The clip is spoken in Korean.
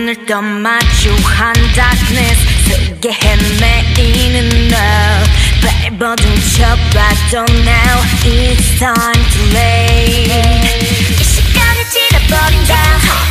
눈을 떠 마주한 darkness 속에 헤매이는 너 발버둥 쳐봐도 now it's time to late 이 시간을 지나버린다